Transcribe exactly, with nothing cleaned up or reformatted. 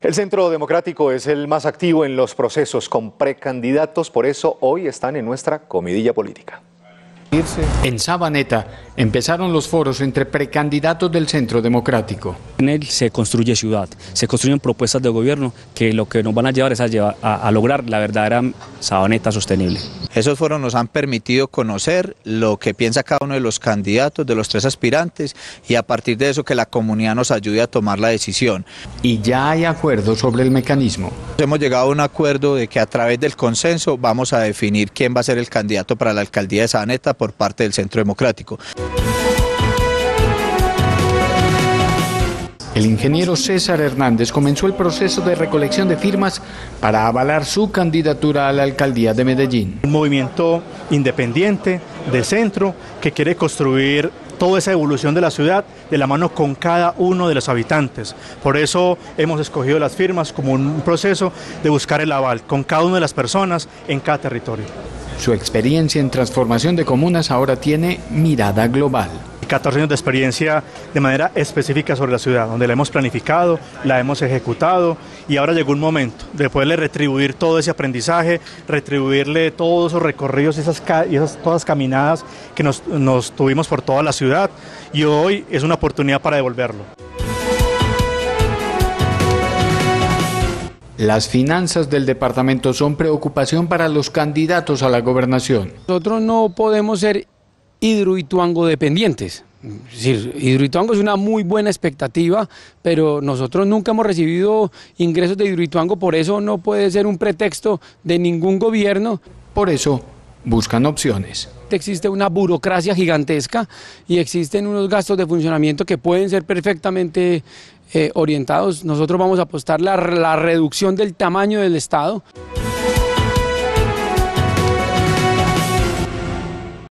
El Centro Democrático es el más activo en los procesos con precandidatos, por eso hoy están en nuestra comidilla política. En Sabaneta empezaron los foros entre precandidatos del Centro Democrático. En él se construye ciudad, se construyen propuestas de gobierno que lo que nos van a llevar es a, llevar, a, a lograr la verdadera Sabaneta sostenible. Esos foros nos han permitido conocer lo que piensa cada uno de los candidatos, de los tres aspirantes, y a partir de eso que la comunidad nos ayude a tomar la decisión. Y ya hay acuerdo sobre el mecanismo. Hemos llegado a un acuerdo de que a través del consenso vamos a definir quién va a ser el candidato para la alcaldía de Sabaneta por parte del Centro Democrático. El ingeniero César Hernández comenzó el proceso de recolección de firmas para avalar su candidatura a la alcaldía de Medellín. Un movimiento independiente del centro que quiere construir toda esa evolución de la ciudad de la mano con cada uno de los habitantes. Por eso hemos escogido las firmas como un proceso de buscar el aval con cada una de las personas en cada territorio. Su experiencia en transformación de comunas ahora tiene mirada global. catorce años de experiencia de manera específica sobre la ciudad, donde la hemos planificado, la hemos ejecutado y ahora llegó un momento de poderle retribuir todo ese aprendizaje, retribuirle todos esos recorridos y esas, y esas todas caminadas que nos, nos tuvimos por toda la ciudad, y hoy es una oportunidad para devolverlo. Las finanzas del departamento son preocupación para los candidatos a la gobernación. Nosotros no podemos ser Hidroituango dependientes. Es decir, Hidroituango es una muy buena expectativa, pero nosotros nunca hemos recibido ingresos de Hidroituango, por eso no puede ser un pretexto de ningún gobierno. Por eso buscan opciones. Existe una burocracia gigantesca y existen unos gastos de funcionamiento que pueden ser perfectamente eh, orientados. Nosotros vamos a apostar la, la reducción del tamaño del Estado.